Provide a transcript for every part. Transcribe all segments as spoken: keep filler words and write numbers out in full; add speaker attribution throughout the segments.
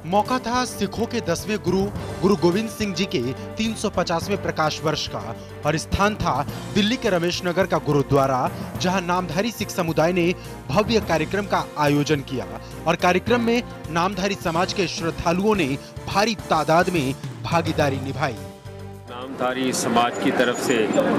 Speaker 1: मौका था सिखों के दसवें गुरु गुरु गोविंद सिंह जी के तीन सौ पचासवें प्रकाश वर्ष का और स्थान था दिल्ली के रमेश नगर का गुरुद्वारा, जहां नामधारी सिख समुदाय ने भव्य कार्यक्रम का आयोजन किया और कार्यक्रम में नामधारी समाज के श्रद्धालुओं ने भारी तादाद में भागीदारी निभाई।
Speaker 2: नामधारी समाज की तरफ से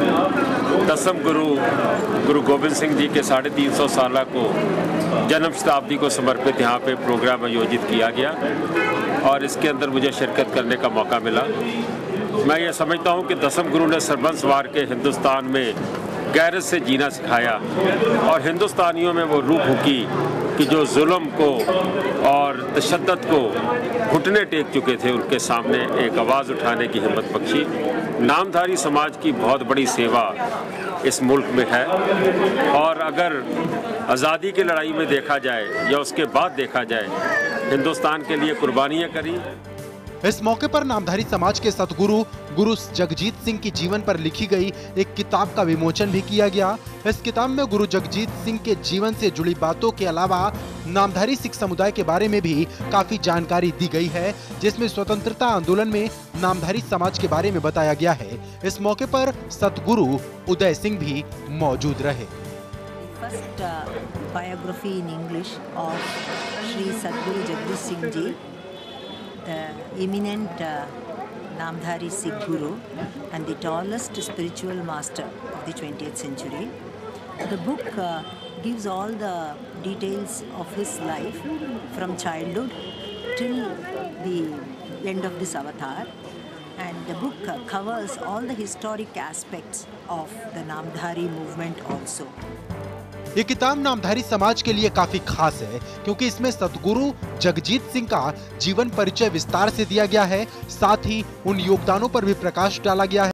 Speaker 2: दसम गुरु गुरु गोविंद सिंह जी के साढ़े तीन सौ साल को जन्म शताब्दी को समर्पित यहाँ पे प्रोग्राम आयोजित किया गया और इसके अंदर मुझे शिरकत करने का मौका मिला। मैं ये समझता हूँ कि दसम गुरु ने सरबंस वार के हिंदुस्तान में गैरत से जीना सिखाया और हिंदुस्तानियों में वो रूह फूकी कि जो जुल्म को और तशद्दुद को घुटने टेक चुके थे, उनके सामने एक आवाज़ उठाने की हिम्मत बख्शी। नामधारी समाज की बहुत बड़ी सेवा इस मुल्क में है और अगर आज़ादी की लड़ाई में देखा जाए या उसके बाद देखा जाए, हिंदुस्तान के लिए कुर्बानियाँ करी।
Speaker 1: इस मौके पर नामधारी समाज के सतगुरु गुरु जगजीत सिंह की जीवन पर लिखी गई एक किताब का विमोचन भी किया गया। इस किताब में गुरु जगजीत सिंह के जीवन से जुड़ी बातों के अलावा नामधारी सिख समुदाय के बारे में भी काफी जानकारी दी गई है, जिसमें स्वतंत्रता आंदोलन में नामधारी समाज के बारे में बताया गया है। इस मौके पर सतगुरु उदय सिंह भी मौजूद रहे।
Speaker 3: First uh, biography in English of Sri Sadguru Jagdish Singh Ji, the eminent uh, Namdhari Sikh Guru and the tallest spiritual master of the twentieth century. The book uh, gives all the details of his life from childhood till the end of this avatar, and the book uh, covers all the historic aspects of the Namdhari movement also.
Speaker 1: ये किताब नामधारी समाज के लिए काफी खास है क्योंकि इसमें सतगुरु जगजीत सिंह का जीवन परिचय विस्तार से दिया गया है, साथ ही उन योगदानों पर भी प्रकाश डाला गया है